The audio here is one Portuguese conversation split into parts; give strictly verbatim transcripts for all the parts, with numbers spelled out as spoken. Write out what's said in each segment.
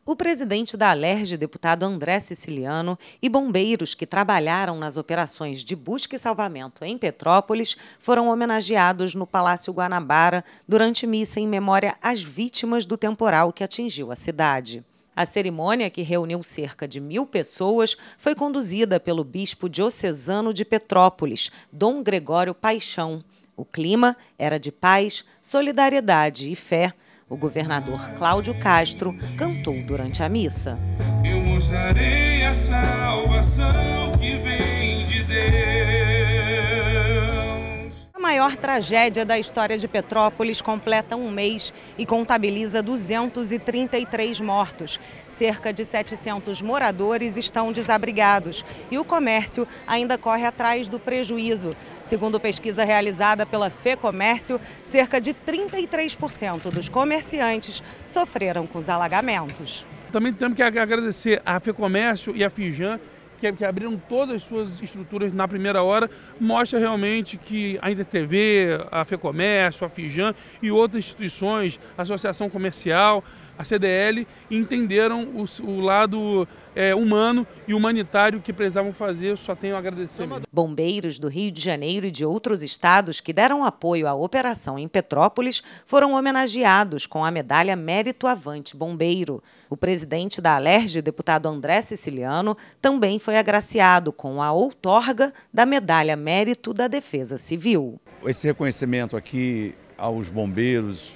O presidente da Alerj, deputado André Siciliano, e bombeiros que trabalharam nas operações de busca e salvamento em Petrópolis foram homenageados no Palácio Guanabara durante missa em memória às vítimas do temporal que atingiu a cidade. A cerimônia, que reuniu cerca de mil pessoas, foi conduzida pelo bispo diocesano de Petrópolis, Dom Gregório Paixão. O clima era de paz, solidariedade e fé. O governador Cláudio Castro cantou durante a missa. Eu mostrarei a salvação que vem de Deus. A maior tragédia da história de Petrópolis completa um mês e contabiliza duzentos e trinta e três mortos. Cerca de setecentos moradores estão desabrigados e o comércio ainda corre atrás do prejuízo. Segundo pesquisa realizada pela FEComércio, cerca de trinta e três por cento dos comerciantes sofreram com os alagamentos. Também temos que agradecer a FEComércio e a Fijan, que, que abriram todas as suas estruturas na primeira hora, mostra realmente que a Inter T V, a FEComércio, a Fijan e outras instituições, a Associação Comercial, a C D L, entenderam o, o lado é, humano e humanitário que precisavam fazer. Só tenho a agradecer mesmo. Bombeiros do Rio de Janeiro e de outros estados que deram apoio à operação em Petrópolis foram homenageados com a medalha Mérito Avante Bombeiro. O presidente da Alerj, deputado André Siciliano, também foi agraciado com a outorga da medalha Mérito da Defesa Civil. Esse reconhecimento aqui aos bombeiros,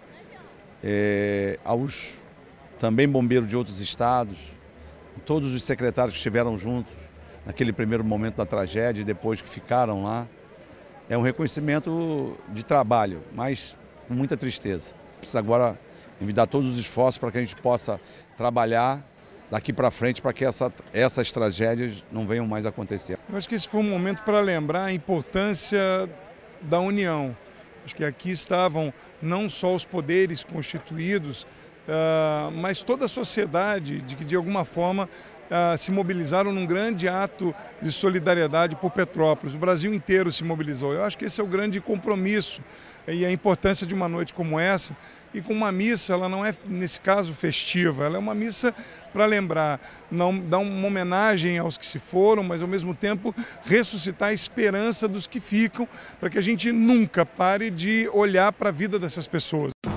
É, aos também bombeiros de outros estados, todos os secretários que estiveram juntos naquele primeiro momento da tragédia e depois que ficaram lá, é um reconhecimento de trabalho, mas com muita tristeza. Precisa agora envidar todos os esforços para que a gente possa trabalhar daqui para frente para que essa, essas tragédias não venham mais a acontecer. Eu acho que esse foi um momento para lembrar a importância da união. Acho que aqui estavam não só os poderes constituídos, uh, mas toda a sociedade de que de alguma forma uh, se mobilizaram num grande ato de solidariedade por Petrópolis. O Brasil inteiro se mobilizou. Eu acho que esse é o grande compromisso e a importância de uma noite como essa. E com uma missa, ela não é, nesse caso, festiva, ela é uma missa para lembrar, não dar uma homenagem aos que se foram, mas ao mesmo tempo ressuscitar a esperança dos que ficam, para que a gente nunca pare de olhar para a vida dessas pessoas.